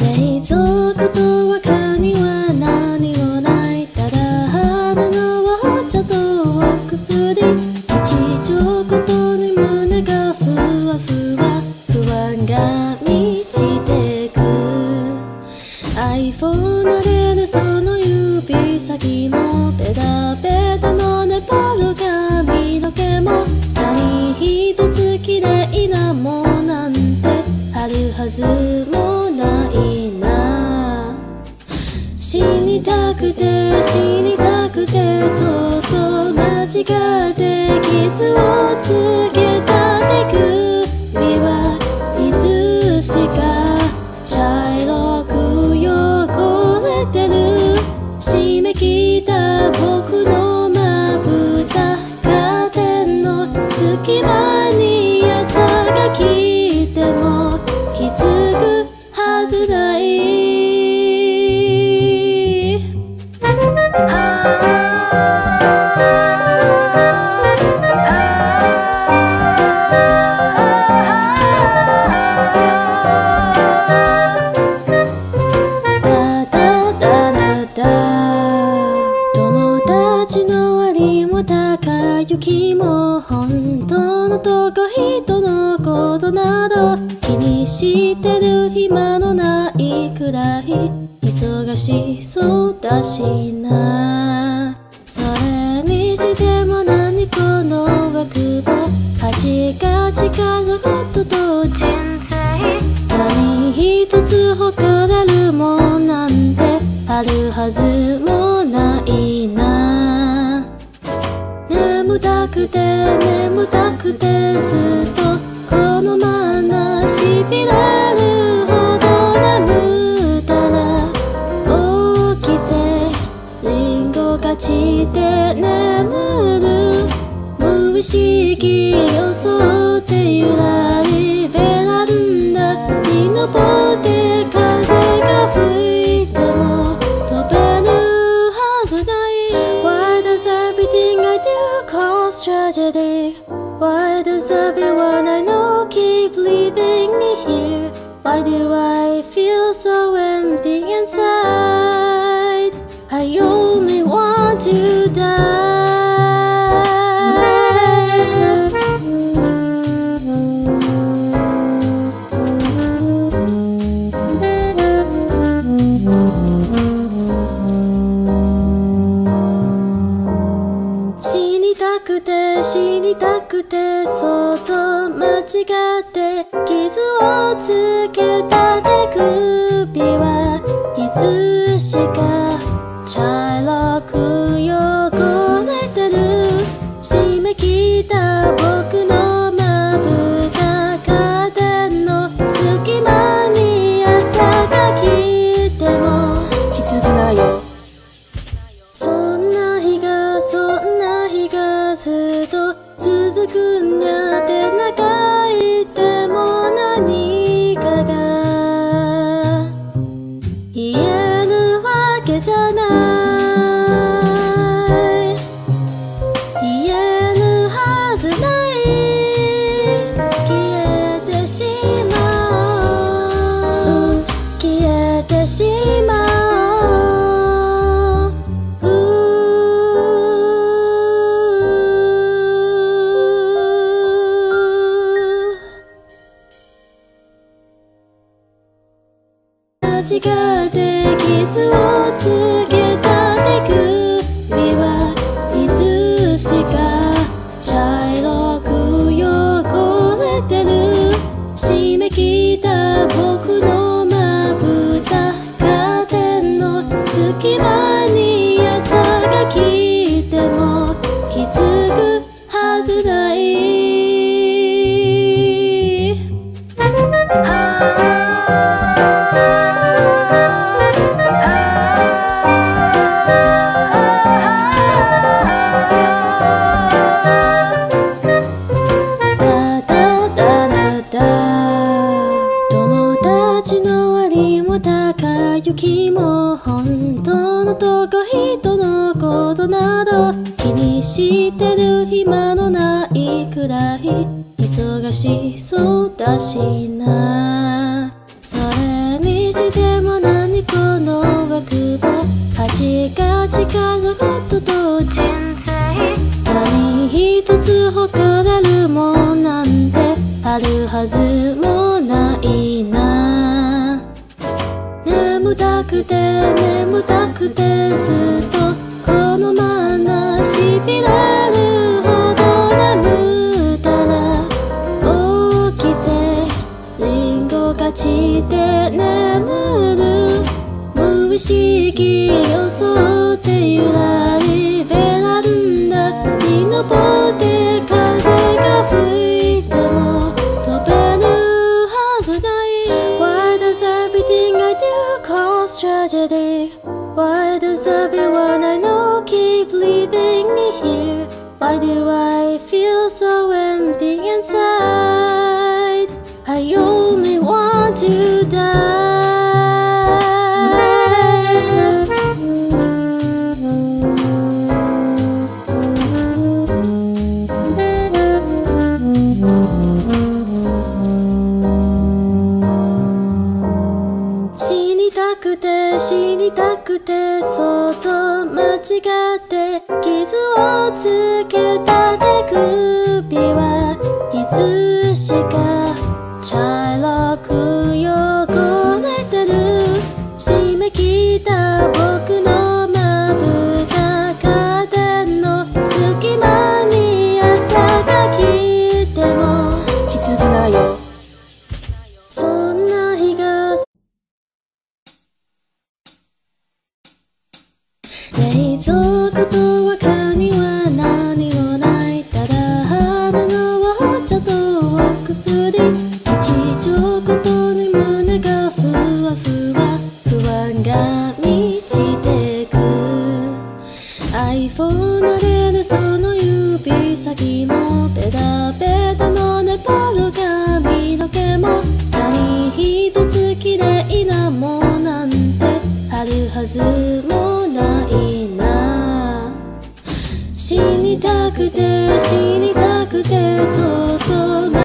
冷蔵庫と中には何もない。ただ花のお茶とお薬。日常ごとに胸がふわふわ、不安が満ちてく。 iPhone 慣れるその指先もペタペタの粘る髪の毛も、何一つ綺麗なもんなんてあるはずもないな。死にたくて死にたくて、そっと間違って傷をつけた手首はいつしか茶色く汚れてる。締め切った僕のまぶたカーテンの隙間に朝が来ても気づくはずない。雪も本当のとこ人のことなど気にしてる暇のないくらい忙しそうだしな。それにしても何この欲望、カチカチ家族と人生、何一つ誇れるもんなんてあるはずもないな。眠たくて眠たくてずっとこのまましびれるほど眠ったら起きてリンゴが散って眠る。無意識装ってゆらりベランダに登って風が吹いても飛べるはずない。 Why does everything I do cause tragedy? Why does everyone I know keep leaving me here? Why do I feel so empty inside? I only want to die. 死にたくて死にたくて、そっと間違って傷をつけた手首はいつしか茶色く汚れてる。締め切った僕のまぶたカーテンの隙間に朝が来ても気づかないよ。そんな日がそんな日がずっと続くんやって長いても何かが言えるわけじゃない。言えるはずない。消えてしまう消えてしまう。間違って傷をつけた手首はいつしか茶色く汚れてる。締め切った僕のまぶたカーテンの隙間に朝が来ても気づくはずない。雪も本当のとこ人のことなど気にしてる暇のないくらい忙しそうだしな。それにしても日が近づくと同時何一つ誇れるもんなんてあるはずもないな。眠たくて眠たくてずっとこのまましびれるほど眠ったら起きてリンゴが散って眠る無意識よそってゆらりベランダに登って風が吹いても飛べるはずない。 Why does everything I do cause tragedy? Why does everyone I know keep leaving me here? Why do I feel so empty inside? I only want to die. 死にたくて死にたくてそっと間違って傷をつけた手首はいつしか茶色く汚れてる。締め切った僕のまぶたカーテンの隙間に朝が来ても気づかないよ。そんな日が冷蔵庫と中には何もない。ただ鼻のお茶とお薬。日常ごとに胸がふわふわ不安が満ちてく。 iPhone 撫でるその指先もベタベタの粘る髪の毛も何一つ綺麗なものなんてあるはずもないな。死にたくて死にたくてそう